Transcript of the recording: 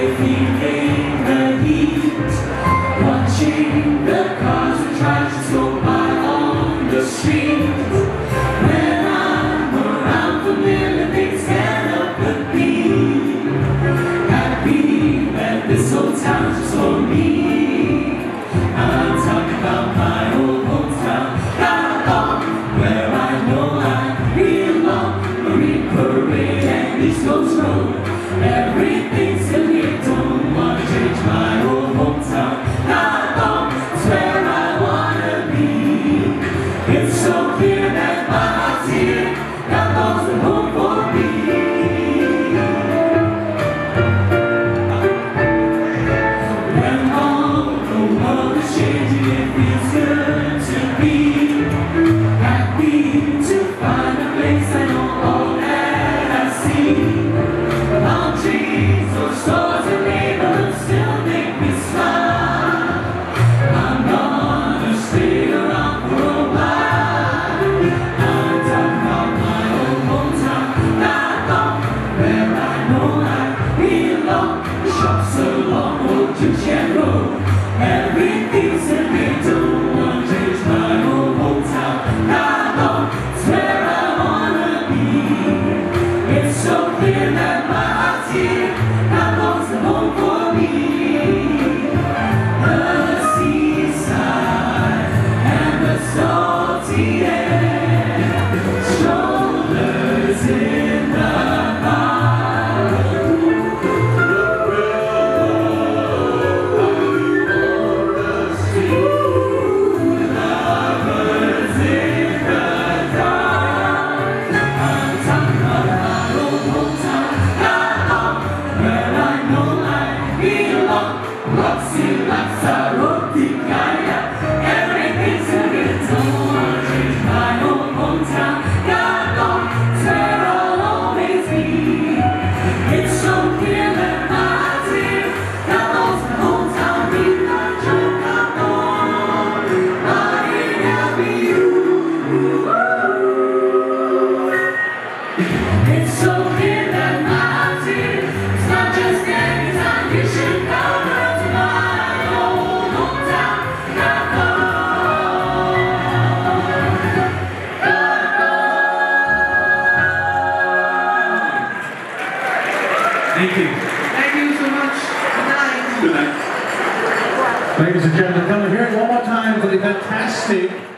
feeling the heat, watching the cars and tracks go by on the street. When I'm around, familiar things stand up the beat. Happy that this old town's just for me. I'm talking about my old hometown, Gallagher, where I know I belong. Marine Parade and East Coast Road, everything's still here. Don't wanna change my old hometown, Gallagher, it's where I wanna be. It's so clear that my heart's here, Gallagher's the home for me. When all the world is changing, it feels good to be happy to find a place I know all that I see. Palm trees or stores and neighborhoods still make me smile. I'm gonna stay around for a while. I'm talking about my old hometown, Gallagher, where I know I belong. The shops along Old Junction Road, everything's in me. Don't wanna change my old hometown, Gallagher, it's where I wanna be. It's so clear that my heart's here, Gallagher's the home for me. The seaside and the salty air, shoulders in the everything's in it. Don't wanna change my old hometown, Gallagher, it's where I'll always be. It's so clear that my heart's here, Gallagher's the hometown. We got you, Gallagher, I love you. It's so clear that my heart's here. It's not just any time you should come to my old hometown, Gallagher. Thank you. Thank you so much. Good night. Good night. Ladies and gentlemen, come and hear it one more time for the fantastic